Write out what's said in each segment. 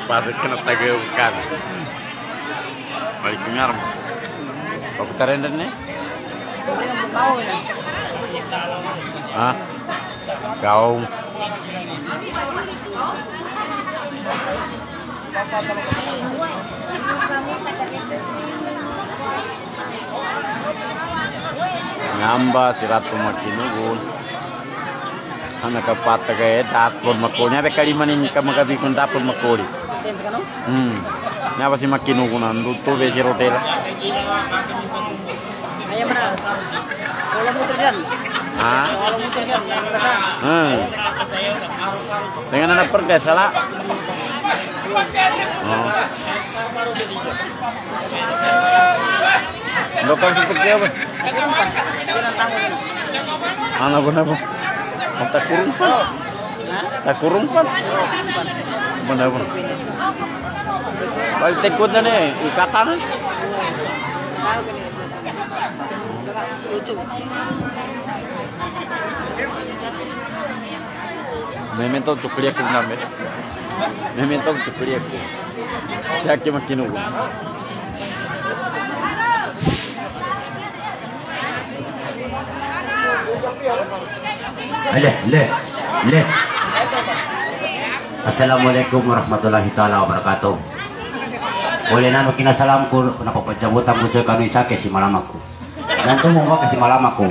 pasir kena tagaukan. Balik ngar. Kau putaran nih? Ah, kau. Ngamba si Ratu makinugun. Anak kapat kaya dapur makulnya be kali manin kamagabi kun dapur makuli. Nya pasti makinugun andu tu be si hotel. Ayam mana? Kalau muter jan. Ah. Kalau muter jan yang rasa. Dengan anak pergi salah. Lokal seperti apa? Anak apa? Tak kurumpan. Tak kurumpan. Benar-benar. Balik tekutnya nih, ikatan. Lucu. Memento cukli aku namanya. Memento cukli aku. Jaki makinugu. Le. Assalamualaikum warahmatullahi taala wabarakatuh. Boleh nanu kinasalam ko napapajabutan ko sa kanu isa si malamaku. Nanto mo ba kasi malamaku.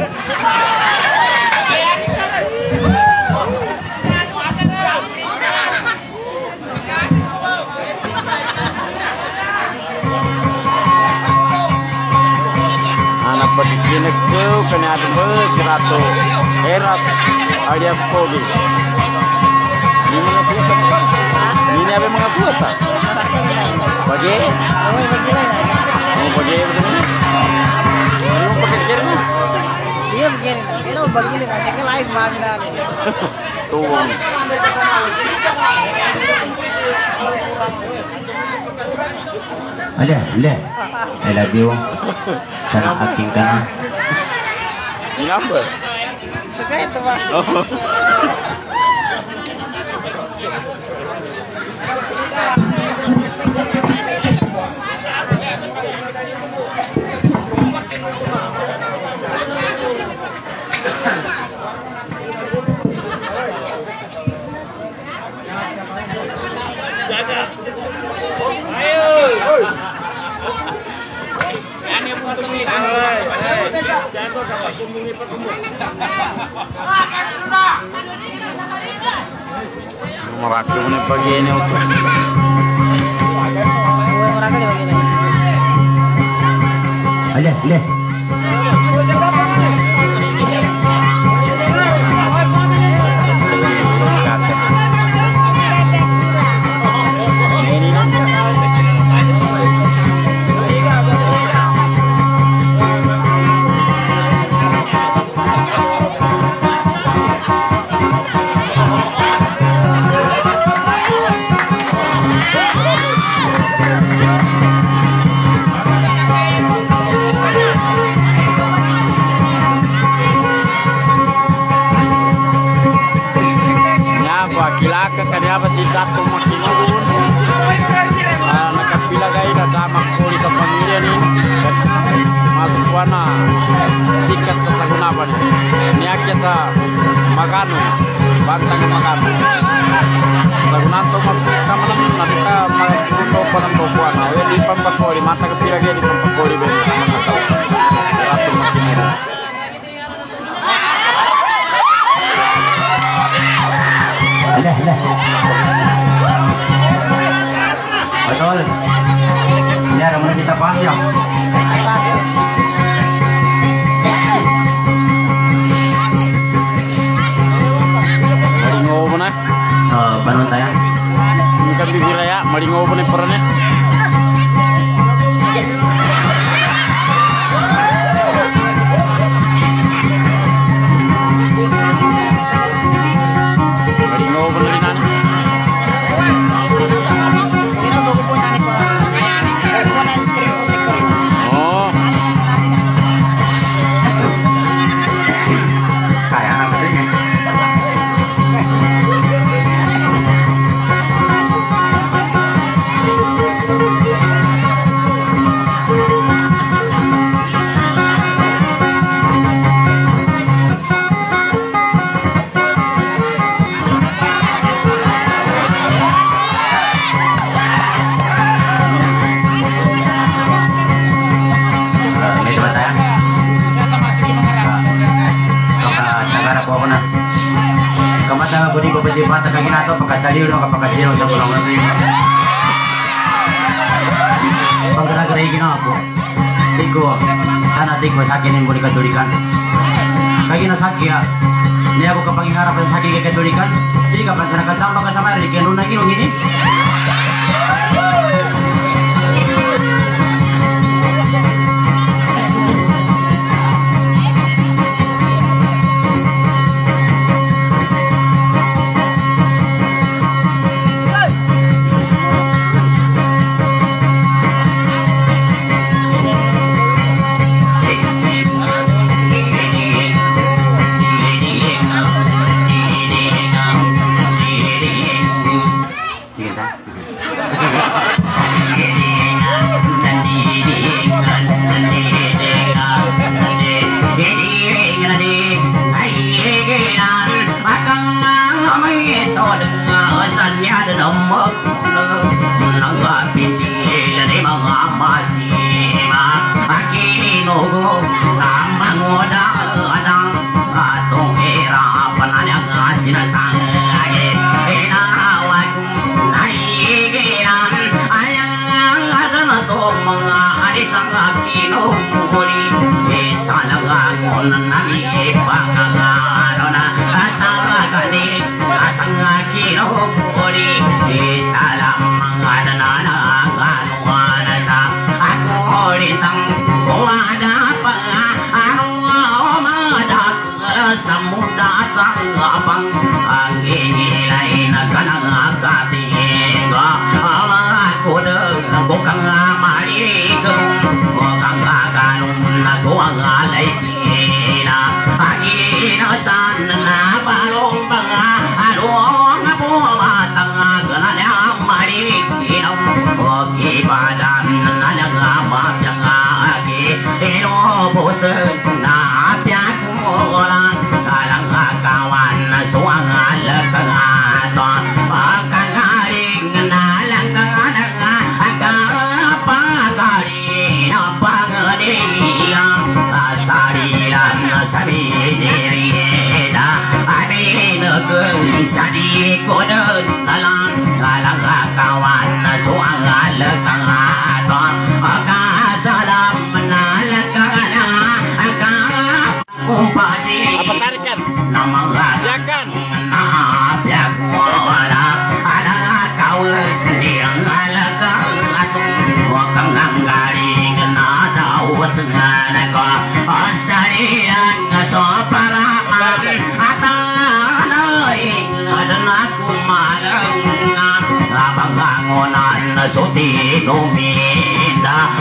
Anak pagkikinig ko kanya mo si Ratu. Erat alias Kobe. Ini mga suota. Ini apa mga suota? Bagi? Oh, bagi begini. Ano mo pagkikinig mo? Iya begini. Ini begini nanti ke live mana nih. Tuwang. Le. I love you. Sana aking ka na. Ngapa? Suka itu pak. Merakit nih pagi ini untuk. Le. Kilaka kanya apa si Datu makinugun. Nakapila gay na damak kuli sa pamilya ni. Masuk wana sikat sa sagunapan. Niyakya sa Magano. Bantang Magano. Sagunan to magpita malam nakita magpuno pa ng bukuan. Di pampakoli mata kapila gay di pampakoli ba mga tao. Datu makinugun. Le. Betul. Ini ada mana kita pas ya? Malingo mo na? Banun tayo. Bukan bibir ya, malingo mo na perannya. sifat kaginato pagkataliw ng kapagkatiro sa kulong natin. Pagkara-gara ako, di ko, sana di ko sa akin yung muli katulikan. Kagina sa akin, hindi ako kapag ingarapan sa akin katulikan, di ka pa sa nakatsamba ka sa marik, yan nung nagirong ini. Suti numida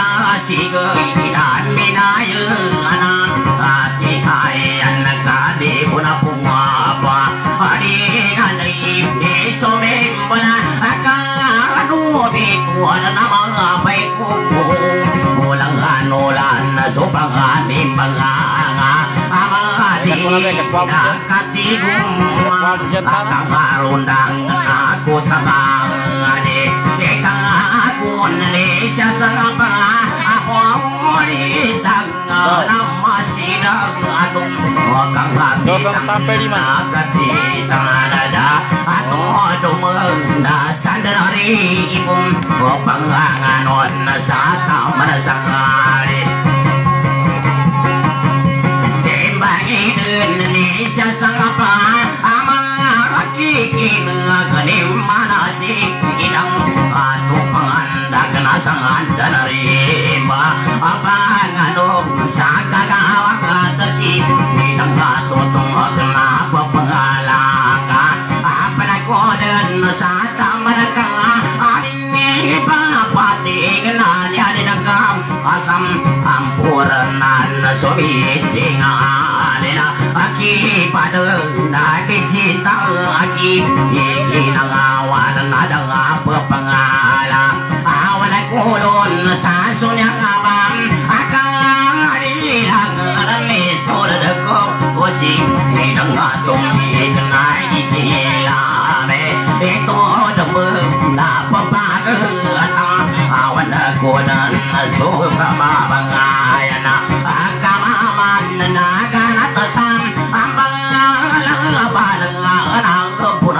agasigan minayan ati hayan nagkadi puna pumapa hari ganay isomembala akanubi kuan na mga baiko mulang anulan na supangani panganga amadi nakatigum kamarundang aku tangani Indonesia sangapa ako ori sanga namasinang atong wakang hati nakati tanada ato dumeng dasandari ipong panganganon sa tamasangari Tembagi Indonesia sangapa amang kikin ngaganim manasik inang ato sangan dan rimba apa ngadong sa kagawang atasi inang katutong kenapa pengalaka apa nakodan sa tamanakang aning ipapati gananya dinagam asam ampuranan sumiting alina aki padeng nakicinta aki ikinangawan nadang apa pengala kulon sa sunyang abang akang adilang arani soladako osi inang atong ikanay ikilame ito damang napapagatang awan ako na nasuka mabangayan akamaman na naganatasan ang pangalang laban ng anang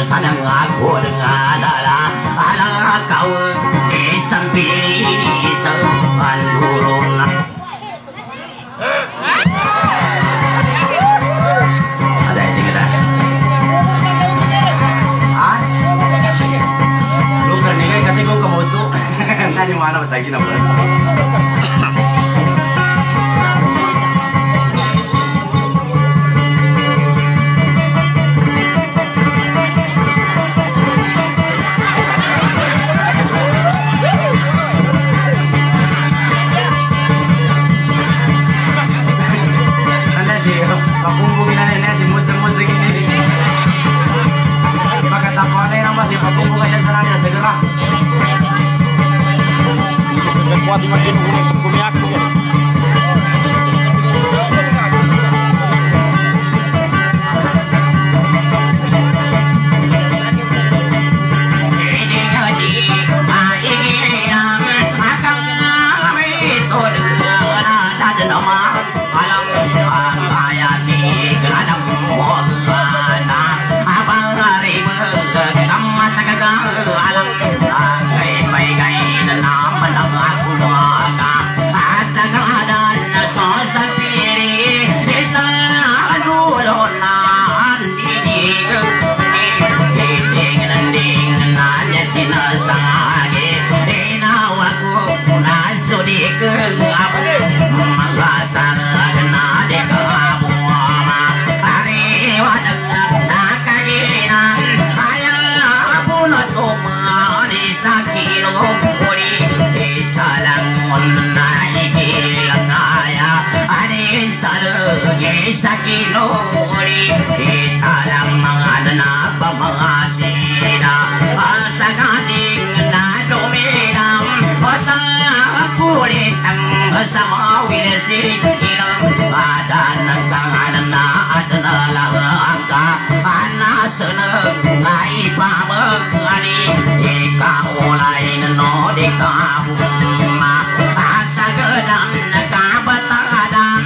sanang aku dengan ala kau sampai sepan burung. Ada ini kita. Lu kan ni kan kata kau kamu tu. Tadi mana betagi nama? Pakumbungin na nila si musik-musik ini. Pagkatapuan na yun masih pakumbungin siya sa nanya segera. Kuat makin kumiak ya. Sakinori kita lang mga nanapa mga sina sa gating na duminam sa kulitang sa mga winesilang ada nagkanganan na at nalang ka anasunag nga ipamagani ikaulay na no di kahuma sa gadang nagkabatadang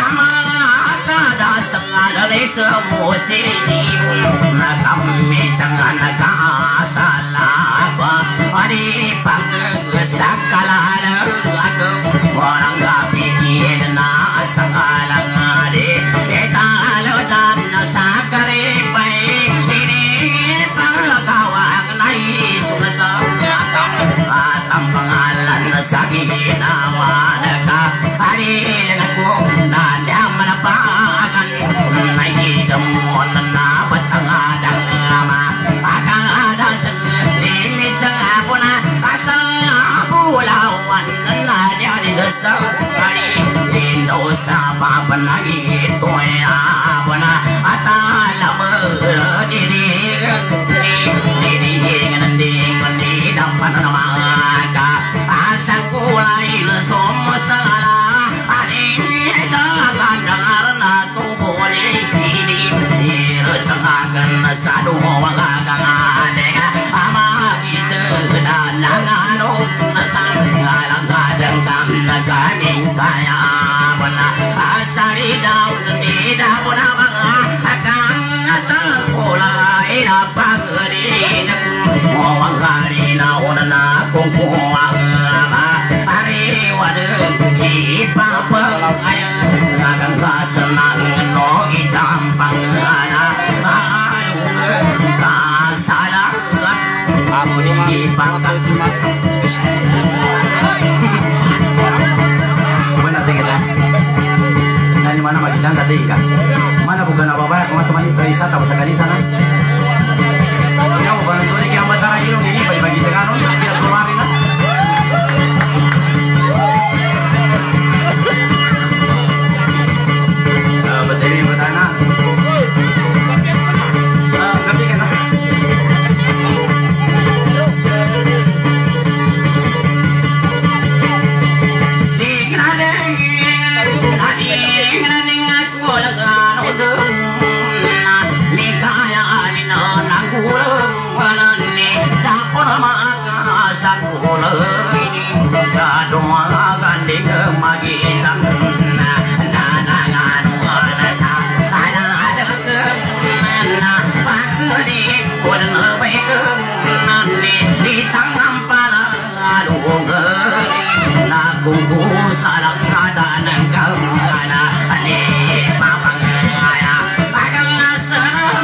dari semua sini kami jangan salah hari panggesakala aku orang gak pikir na sakalang ade etalo dan sakare pai ini pangkawang nai sukasa atam pangalan sakit nama neka hari denganku nada menapakan demon na batangadang ama akan ada selimit sengapuna asal pulauan na jadi desau hari Indosa papan lagi itu ya abuna atala berdiri diri dapat nama asal kulai semua salah hari tangan dengar naku boleh sangagan sadu wagagang adega amagi sedan nangano sangalang kadang kam naganing kaya bana asari daun di daun abanga akang asal kola ina pagri wangari na ona kongkuang hari wadeng ipapang ayang agang kasenang no itampang ana salah aku dipangkat mana tinggal dari mana magisan tadi kan mana bukan apa-apa masuk mandi wisata usaha di sana kamu bantu ni kiamat terakhir ini bagi sekarang biar keluarin betul bertanya nikaya di kudan baikeng nanti di tangan pala aduh nagung salah ada nengkau ada ane papang aya padang serem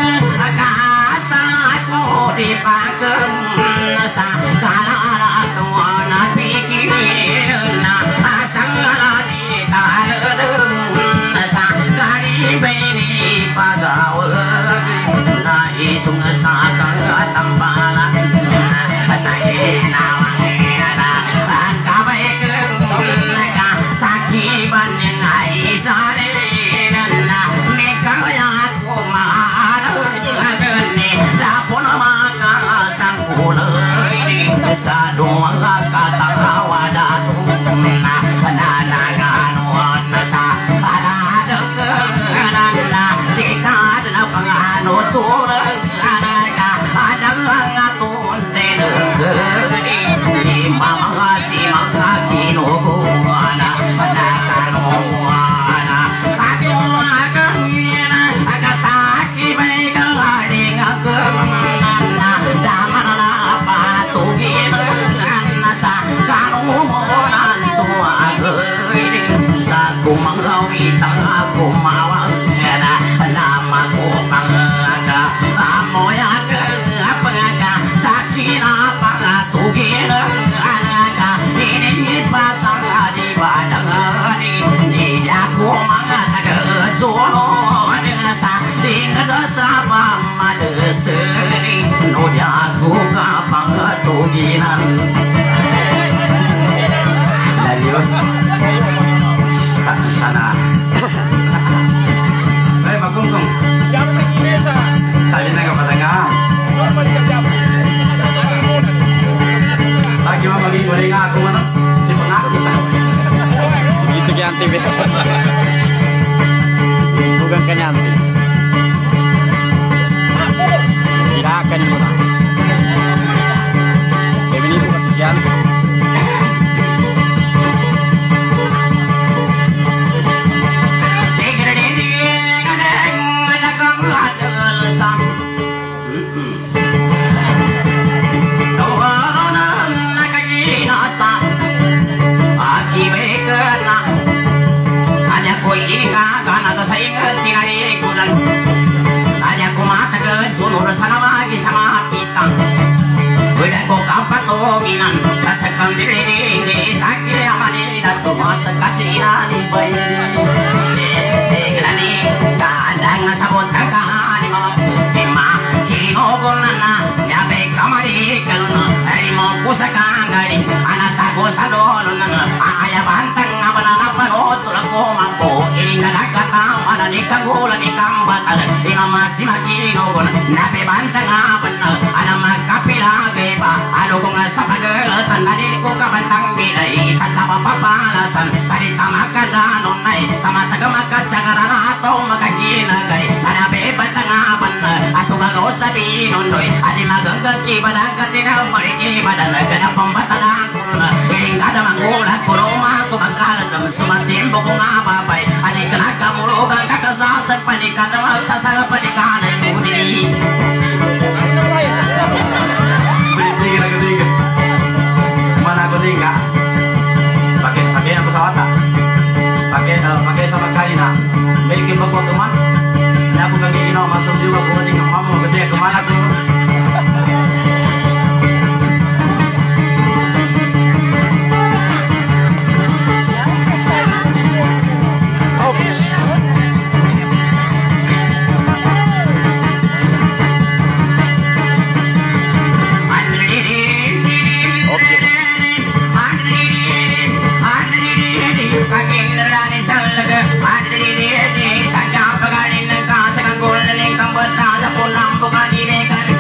akasanku dipakeng sakala kemana pikiran asang di taledem sakali beri pagawe na isung sakang tampalan sakit nawang ada kabaikeng ka sakiban yang aisare na mekaya ko maaragani dapon maka sangkulai sa doang katawa datong na nanagan sa adadeng na dikad na pangano turang ka adang atun tenegedi lima mga si mga kinukuana nakanuana ako agamina agasaki bay kalading agamana damana na patugin sa kanumunan tuagay sa kumangawitang kumawang nama ko pangaga amoyaga pangaga sakina pangatugin anaga ini pasang di badangani ni aku mangataga solo sa tinggal sa pamadeseri no aku kapangatuginan lanjut sana Bagongkong salin na ka pasanga lagi mo maging gulay nga ako ano si pangakit Begitu ganti bukan kan yanti tidak akan murah ini bukan ganti sana lagi sama pitang udah kok kapan toginan kasakang diri di sakit amani dan tuh masa kasihan di bayi gelani kadang sabot kakak di mama sima kino golana nyabe kamari kaluna hari mau kusakang gari anak tago sadolun ayah bantang abana panot tulako mampo ini nggak kata mana nikanggulan nikambatan ina masih makino gol nabe bantang abana anak makapila geba alo kung sapagel tadi ko kabantang bidai tatapa papalasan tadi tamakan danon nai tamataga makat sagarana atau makakinagay nabe bantang abana asuga go sabi nondoy adi magangga kibadang katina mariki badan kada pambatalang kuluna iring kada mangulat kuroma ko magkalan sumatimbo ko mababay adi kana kamulugan kakasasan panikana sasara panikana mudi mana aku tinggal pakai yang pesawat pakai sama kali nak bagi bawa teman nah aku kaki ini masuk juga aku tinggal kamu gede kemana tuh Bukan di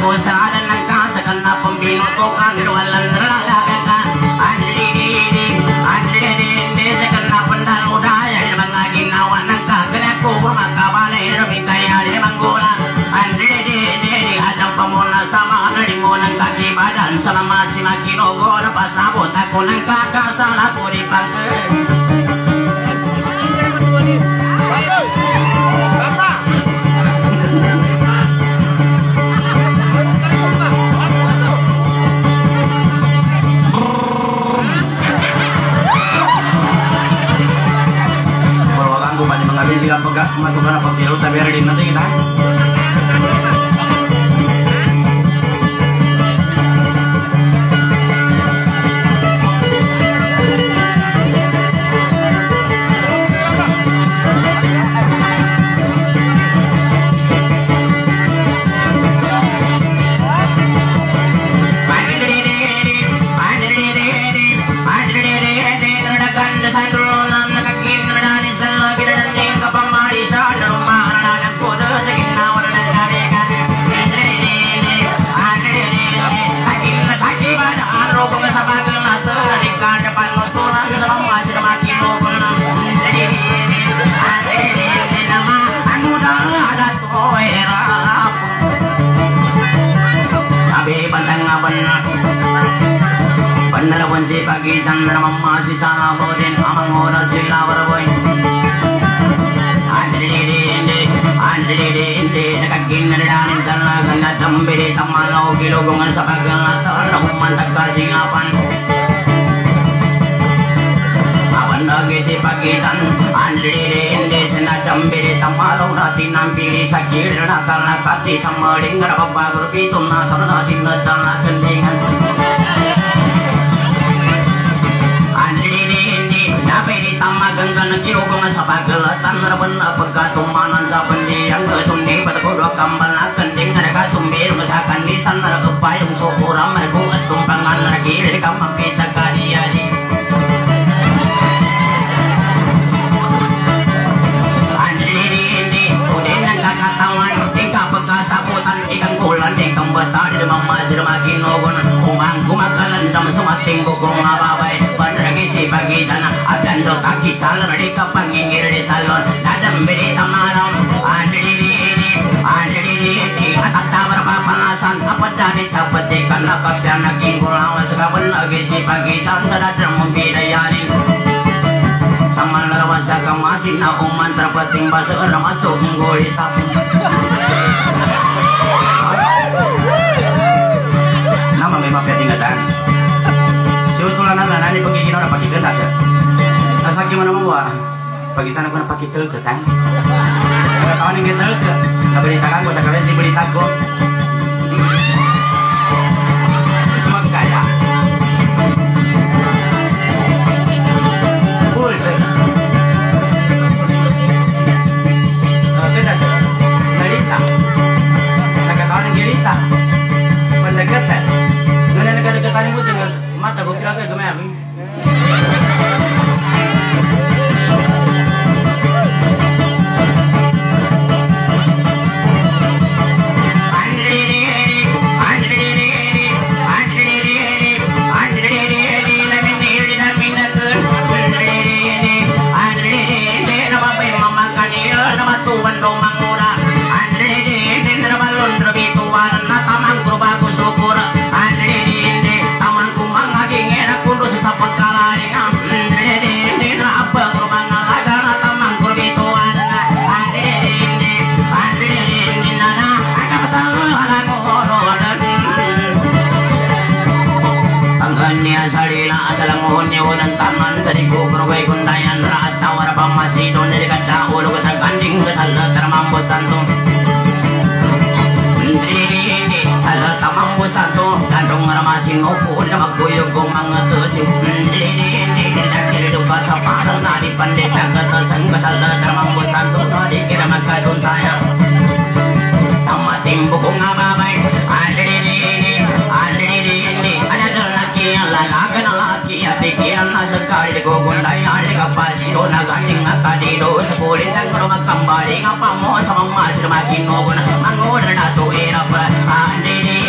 sana nagkasakan na pambinutukan walang nalagakan andidi sa kanapan daludaya mga ginawa ng kaganak ko makabalay rami kaya limang gulang andidi adang pamuna sa mga nalimunang kakibadan sa mga simakinugo na pasabot ako ng kakasala ko di pagkay tidak pegak masuk ke rapat jalur tapi ada di nanti kita benar si pagi chandra mamma si sana bodin amang ora sila warboy ande nakakin nadanin sana ganda tambiri tamalo kilogongan sa paglangatar human tagkasingapan awan lagi si pagi tan ande sana tambiri tamalo rati nampili sakir nakalakati samaring ngarabagur pitum na sarana sinna sana kendingan ganggan kirogong sa paglatan raban na pagkatumanan sa pandiyang sumni patakulog kambal na kanding na nakasumbir masakan lisan na nagpayong sukuram margo at tumpangan na nagilid ka mampisa kadiyadi hindi sudin ang kakatawan ikaw pagkasabutan ikang kulan ikang batari na mamasir makinogon umang kumakalandam sumating bukong mababay panaragisi pagi sana abdando kaki salar di kapangingir di talon nadam beri tamalam andiri atatabar papanasan apa dari tapetikan nakapyan naging kulawan sekaban lagi si pagi sana sadar membidayanin sama larawan sa kamasin na uman terpeting basa na masuk ngulitap nama memang ketinggalan siutulan na nani pagiginaw na pagkikertas nasa gimana mo ba pagitan ako na pagkikelketan nagkataon ng kikelke nabalitakan ko sa kabesi balita ko magkaya pulse kedas nalita nagkataon ng gilita pendekatan ngana nagkadekatan mo dengan mata ko kira kay gamay santo salah tamambo santo kandung maramasin opo na magkuyog kong mga tusip dahil sa parang nadi pandita katasan kasala tamambo santo nadi kira magkaduntaya sama timbo kong ababay ada lelaki yang lalaga na laki pikiran na sekali ko kunday ali kapasiro na ganting akadido sa kulit ang rumah kembali ngapa mo sa mga sir makinogon mangoda na to era pa andiri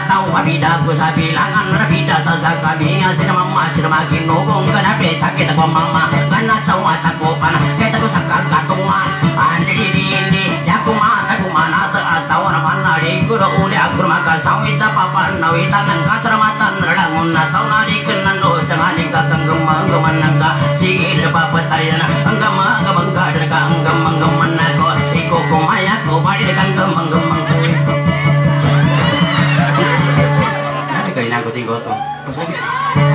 tahu abida ku sabilangan rabida sasakabinya sinamama sinamakin nugong kanabe sakit ko mama kana cawa takupan kita ku sakagatuan andiri yaku mata ku mana tahu mana di guru udah aku maka sawi sapapan nawi tangan kasramatan redangun tahu nadi kenan dosa ngani kakang gemang gemanangka sigil papatayana anggama gabangka derka anggamang gemanako iko kumaya ko badi derka gemang gemang kali nak tinggal tu, pasal ni.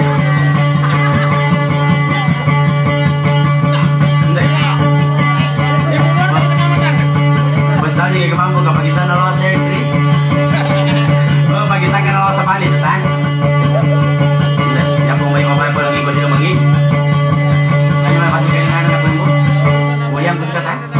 Pasal ni kemampu kapag kita nalawa sa entry. Pag kita ka nalawa sa palit, tan. Yang pun may mabay po lang ikot dito mangi. Kaya may pasal kayo nga na mo. William gusto ka tan.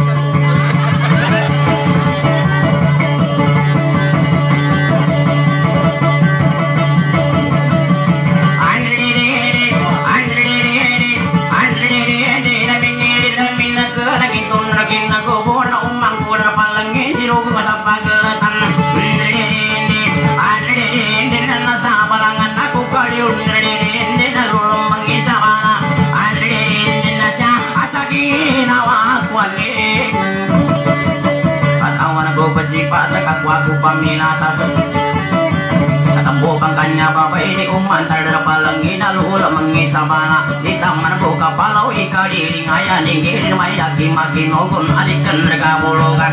Aku pamilatas katambo bangkanya bapak ini umantar darapalangin alula mengisabana di taman buka palau ikali ngaya ninggir mayaki makin ogun adikan rega bulugan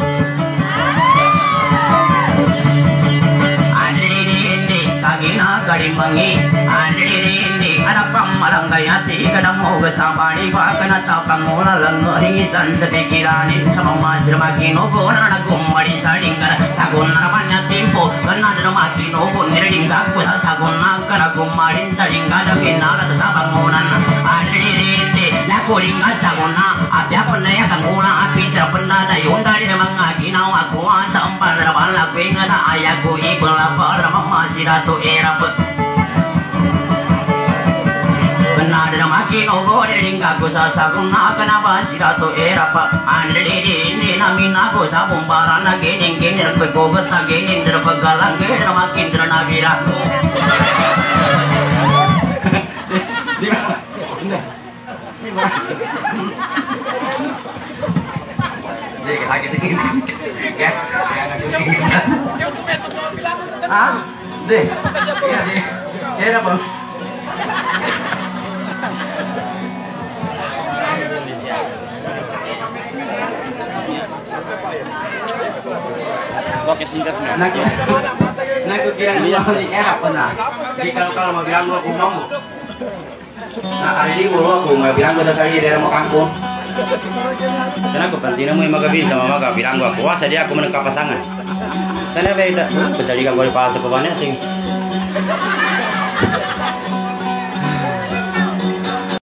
andiri kagina garimbangi andiri ada pamalang gayati kadang mau getabani bakana tapangula langeri san sepikirani sama masir makin ogun ada gumbari sadingkar sagun narapanya timpo kena ada makin ogun niring gaku sagun nakara gumbari sadingkar ada pinala sabangunan andiri lakuring saguna apya penaya kangula api cerpenda dayun dari memang agina aku asa empan rapan laku ingata ayaku ibelapar mamasiratu erap ada makin ogo dari gaku sasaguna kenapa siratu erapa andiri ini namina ko sabum barana gening gening bergogot gening terpegalang gening makin ternabiraku Dek sakit ini ya ah deh ya deh saya apa Naku kira ngomong di era pernah. Di kalau mau bilang gua ngomong. Nah hari ini gua mau bilang gua dasari dari mau kampung. Karena aku pentingnya mau magabi sama maga bilang gua kuasa dia aku menangkap pasangan. Karena beda. Betul juga gua di pasar ke banyak ting.